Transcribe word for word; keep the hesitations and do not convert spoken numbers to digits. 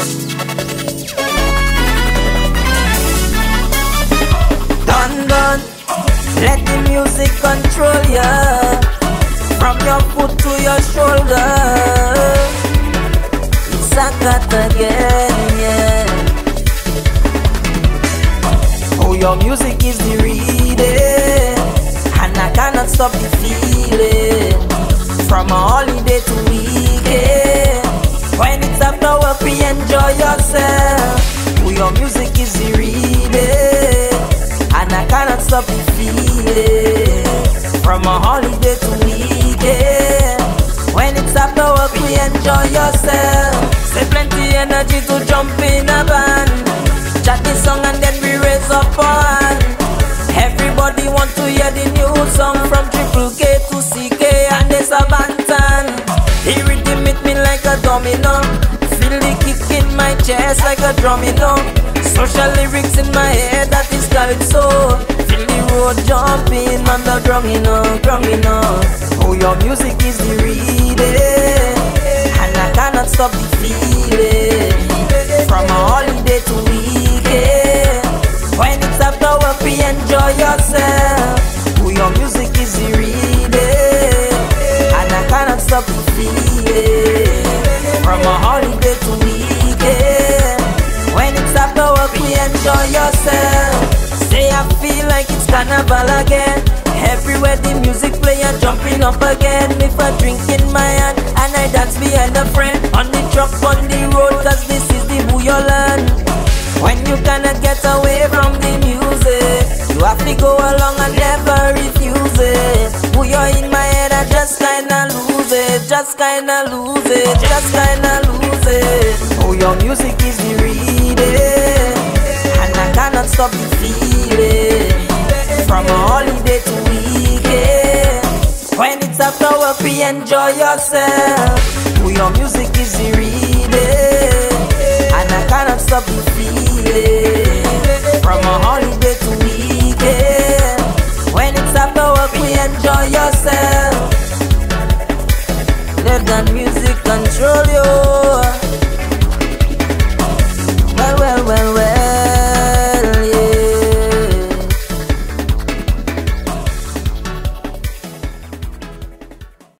Done, done. Let the music control ya, from your foot to your shoulder. It's a cut again, yeah. Oh, your music is the reading, and I cannot stop the feeling. From a holiday to weekend, when it's after work we enjoy yourself. Oh, your music is the reading, and I cannot stop the feeling. From a holiday to weekend, when it's after work we enjoy yourself. Say plenty energy to jump in a band, chat the song and then we raise up on. Everybody want to hear the new song from Triple K to C K and the Sabantan. He rhythm hit me like a domino, feel the kick in my chest like a domino. Social lyrics in my head that is calypso. Feel the road jumping on the drum, you know, drum, you know. Oh, your music is the reading, and I cannot stop the feeling. From a holiday to weekend, when it's after work we enjoy yourself. Oh, your music is the reading, and I cannot stop the feeling. From a holiday to weekend, when it's after work we enjoy yourself. Say I feel like it's carnival again. Everywhere the music play and jumping up again. If I drink in my hand and I dance behind a friend, on the truck, on the road, cause this is the Booyah. When you cannot get away from the music, you have to go along and never refuse it. Booyah in my head, I just kinda lose it. Just kinda lose it, just kinda lose it. Oh, your music is the reading, and I cannot stop the feeling. From a holiday to weekend, when it's after work we enjoy yourself. Oh, your music is the reading, and I cannot stop the feeling.